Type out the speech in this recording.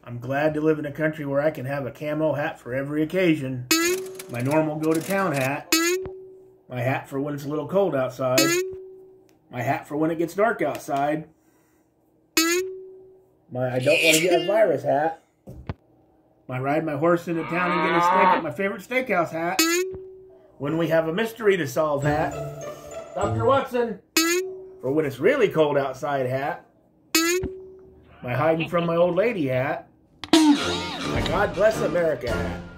I'm glad to live in a country where I can have a camo hat for every occasion. My normal go-to-town hat. My hat for when it's a little cold outside. My hat for when it gets dark outside. My I don't want to get a virus hat. My ride my horse into town and get a steak at my favorite steakhouse hat. When we have a mystery to solve hat. Dr. Watson, for when it's really cold outside hat. My hiding from my old lady hat. My God Bless America hat.